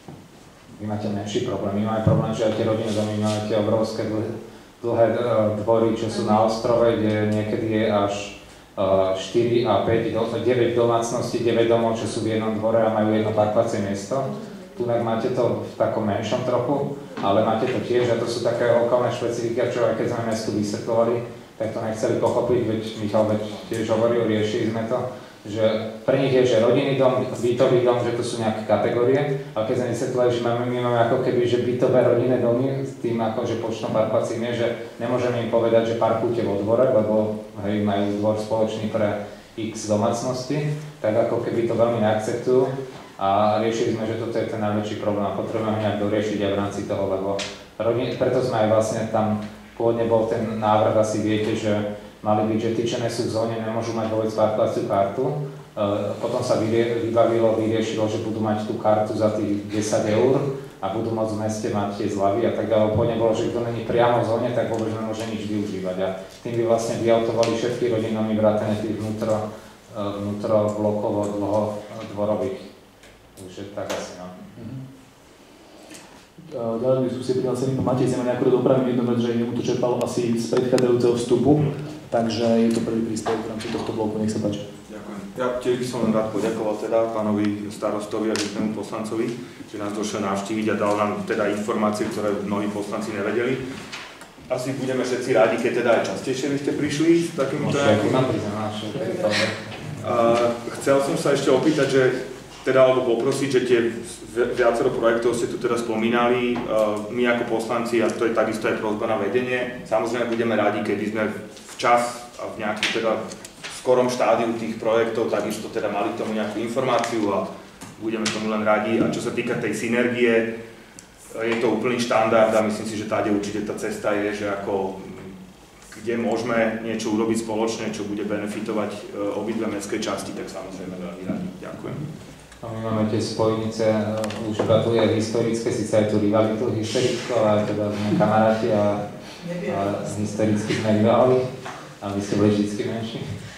vy máte menší problém. My máme problém, že aj tie rodinné domy máte obrovské dlhé dvory, čo sú na ostrove, kde niekedy je až 4 a 5, 9 domácností, 9 domov, čo sú v jednom dvore a majú jedno parkovacie miesto. Tunak máte to v takom menšom trochu, ale máte to tiež a to sú také lokálne špecifika, čo aj keď sme mestu vysvetľovali, tak to nechceli pochopiť, veď Michal tiež hovoril, riešili sme to, že pre nich je, že rodinný dom, bytový dom, že to sú nejaké kategórie, ale keď sme vysvetľovali, že my máme ako keby, že bytové rodinné domy s tým akože počtom parkovacím je, že nemôžeme im povedať, že parkujte vo dvore, lebo hej, majú dvor spoločný pre x domácnosti, tak ako keby to veľmi neakceptujú. A riešili sme, že toto je ten najväčší problém a potrebujeme nejak doriešiť aj v rámci toho, lebo preto sme aj vlastne tam, pôvodne bol ten návrh, asi viete, že mali byť, že tí, čo nesú v zóne, nemôžu mať vôbec parkovaciu kartu. Potom sa vyriešilo, že budú mať tú kartu za tých 10 € a budú môcť v meste mať tie zľavy a tak ďalej. Pôvodne bolo, že kto není priamo v zóne, tak vôbec nemôže nič využívať a tým by vlastne vyautovali všetky rodinami vrátane tých vnútroblokovo dvorových. Už je tak asi, no. Ďalej v diskusie prihlásený pán Matej Zeman ako do dopravy jednu vec, že jemu to čerpalo asi z predchádzajúceho vstupu, takže je to prvý príspevok v rámci tohto bloku, nech sa páči. Ďakujem. Ja tiež by som len rád poďakoval teda pánovi starostovi a župnému poslancovi, že nás došiel navštíviť a dal nám teda informácie, ktoré mnohí poslanci nevedeli. Asi budeme všetci rádi, keď teda aj častejšie by ste prišli s takýmto nejakým... Chcel som sa ešte opýtať, že teda alebo poprosiť, že tie viacero projektov ste tu teda spomínali, my ako poslanci, a to je takisto aj prosba na vedenie, samozrejme budeme radi, keby sme včas a v nejakým teda skorom štádiu tých projektov takisto teda mali k tomu nejakú informáciu a budeme tomu len radi. A čo sa týka tej synergie, je to úplný štandard a myslím si, že táde určite tá cesta je, že ako kde môžeme niečo urobiť spoločne, čo bude benefitovať obidve mestské časti, tak samozrejme veľmi radi. Ďakujem. A my máme tie spojnice, už iba tu je historické, síce aj tu rivalitu historickú, ale teda sme kamaráti a historicky sme rivali, a vy ste boli vždycky menší.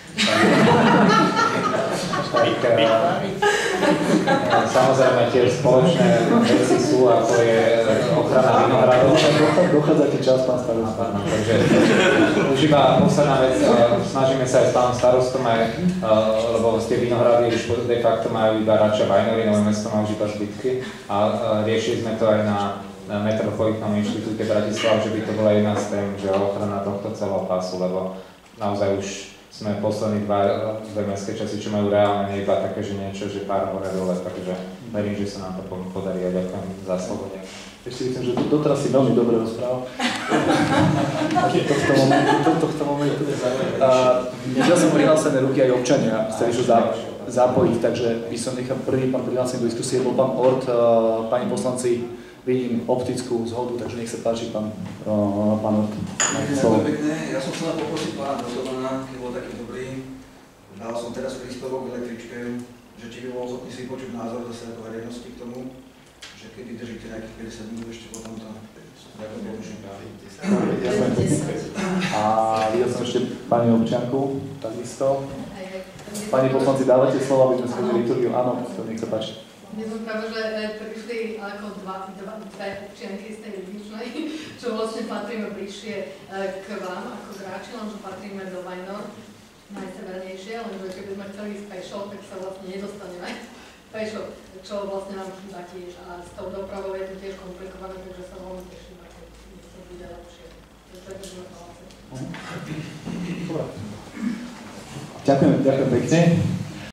Samozrejme tie spoločné veci sú, ako je ochrana vinohradov. Dochádzate čas, pán starosta. Takže už iba posledná vec, snažíme sa aj s pánom starostom aj, lebo tie vinohrady už de facto majú iba radšej Vajnory, Nové Mesto má už iba zbytky a riešili sme to aj na Metropolitnom inštitúte Bratislava, že by to bola jedna z tém, že ochrana tohto celého pásu, lebo naozaj už sme poslední dve mestské časy, čo majú reálne nie iba také, že niečo, že pár hore dole, takže verím, že sa nám to podarí a ďakujem za slovo. Ešte myslím, že doteraz si veľmi dobre rozprával. Tohto momentu. Ja som prihlásené ruky aj občania, chceli sa zapojiť, takže by som nechal prvý pán prihlásený do diskusie, bol pán Ort, pani poslanci, vidím optickú zhodu, takže nech sa páči, pán Ort. Ďakujem pekne. Ja som chcel poprosiť pána Drotovana, keď bol taký dobrý. Dal som teraz príspevok k električke, že či by bol ochotný si počuť názor zase ako verejnosti k tomu, že keď vydržíte nejakých 50 minút ešte potom to ako použiť. A videl som ešte pani občianku, takisto. Pani poslanci, dávate slovo, aby sme schodili liturgiu. Áno, nech sa páči. Mne som práve, že prišli ako dve občianky z tej Vidničnej, čo vlastne patríme bližšie k vám ako Gráči, lenže patríme do Vajnor, najsevernejšie, lenže keby sme chceli ísť pešo, tak sa vlastne nedostaneme pešo, čo vlastne nám chýba tiež. A s tou dopravou je to tiež komplikované, takže sa veľmi teším, ako to bude lepšie. Takže Ďakujem pekne.